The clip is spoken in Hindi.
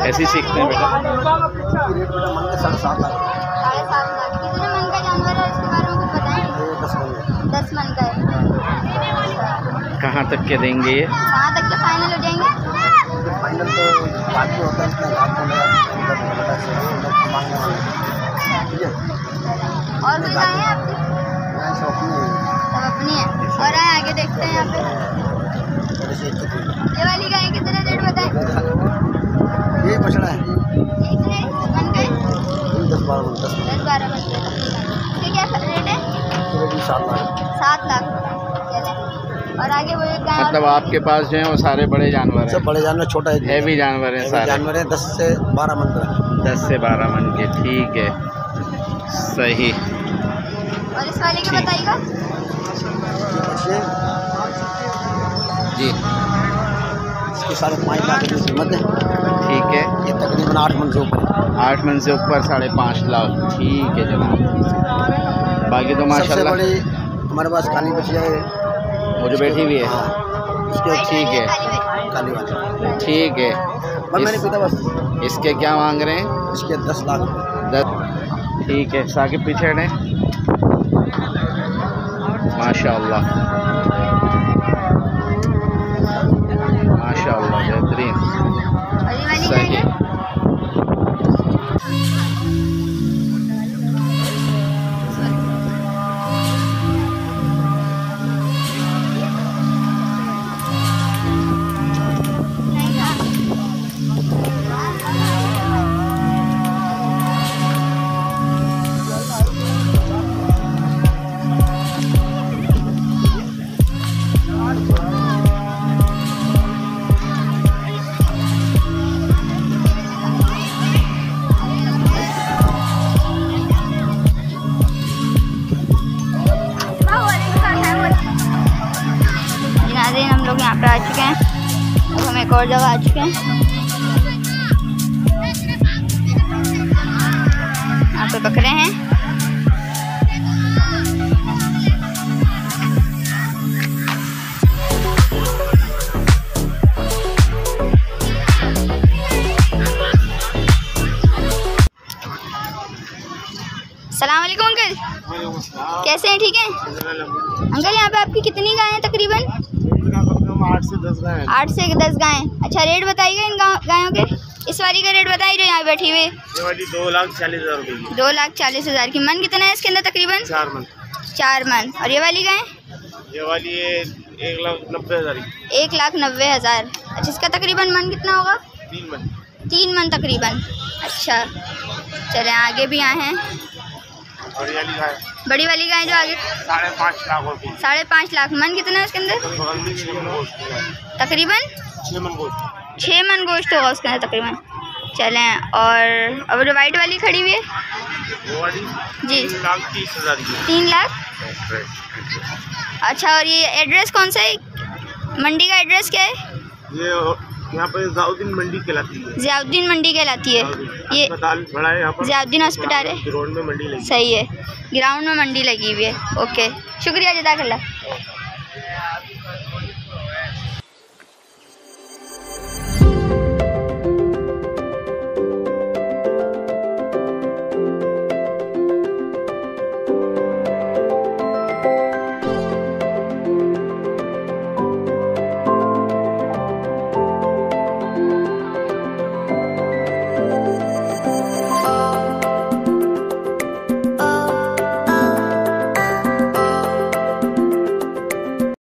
ऐसे ही सीखते हैं बेटा। रेट बेटा मन के 7.5 लाख। 7.5 लाख। कितने मन का जानवर है, इसके बारे में कुछ बताएंगे? 10 मन का है। कहाँ तक के देंगे ये? कहाँ तक के फाइनल हो जाएंगे? फाइनल तो बाद में होता है, इसमें लाख ठीक है। और कोई गाय है आपकी? सब अपनी है। और आगे देखते हैं यहाँ पे ये वाली गाय कितने रेट बताए? यही बछड़ा है, कितने मन का है? 10-12 मन। 10-12 मन का। इसके क्या रेट है? 7 लाख। 7 लाख। चले। और आगे वो एक गाय मतलब आपके पास जो है वो सारे बड़े जानवर हैं? सब बड़े जानवर, छोटा है हैवी जानवर हैं सारे? जानवर है 10 से 12 मन का। 10 से 12 मन के, ठीक है, सही। और इस वाले के बताइएगा जी। इसकी 5.5 लाख की कीमत है, ठीक है। ये तकरीबन 8 मन से ऊपर। 8 मन से ऊपर 5.5 लाख, ठीक है जनाब। बाकी तो सबसे माशाल्लाह बड़ी हमारे पास काली बछिया है, वो जो बैठी हुई है। हाँ उसके ठीक है, काली वाली, ठीक है। मैंने पीता बस। इसके क्या मांग रहे हैं? इसके 10 लाख। 10, ठीक है। साकिब पीछे हटें। माशाल्लाह माशाल्लाह, बेहतरीन, सही। हम लोग यहाँ पे आ चुके हैं। अब हम एक और जगह आ चुके हैं। यहाँ पे बकरे हैं। सलाम वालेकुम अंकल, कैसे हैं? ठीक हैं अंकल। यहाँ पे आपकी कितनी गायें हैं तकरीबन? 8 से 10 गाय। 8 से 10 गायें। अच्छा, रेट बताइएगा इन गायों के। इस वाली का रेट बताइए जो यहाँ बैठी हुई। ये वाली 2,40,000 रुपये की। 2,40,000 की। मन कितना है इसके अंदर तकरीबन? 4 मन। 4 मन। और ये वाली गाय? ये वाली 1,90,000 की। 1,90,000। अच्छा, इसका तकरीबन मन कितना होगा? 3 मन। 3 मन तकरीबन। अच्छा, चले आगे भी आए हैं। बड़ी वाली गाय, बड़ी वाली गाय जो आगे 5.5 लाख रुपये। 5.5 लाख। मन कितना है उसके अंदर तकरीबन? 6 मन गोश्त। 6 मन गोश्त होगा उसके अंदर तकरीबन। चलें। और अब जो वाइट वाली खड़ी हुई है वो वाली जी 3,30,000 की। 3 लाख। अच्छा, और ये एड्रेस कौन सा है? मंडी का एड्रेस क्या है? ये यहाँ पर ज़ियाउद्दीन मंडी कहलाती है। ज़ियाउद्दीन मंडी कहलाती है। ये अस्पताल बड़ा है यहाँ पर, ज़ियाउद्दीन हॉस्पिटल है। ग्राउंड में मंडी लगी। सही है, ग्राउंड में मंडी लगी हुई है। ओके, शुक्रिया, जज़ाकल्लाह।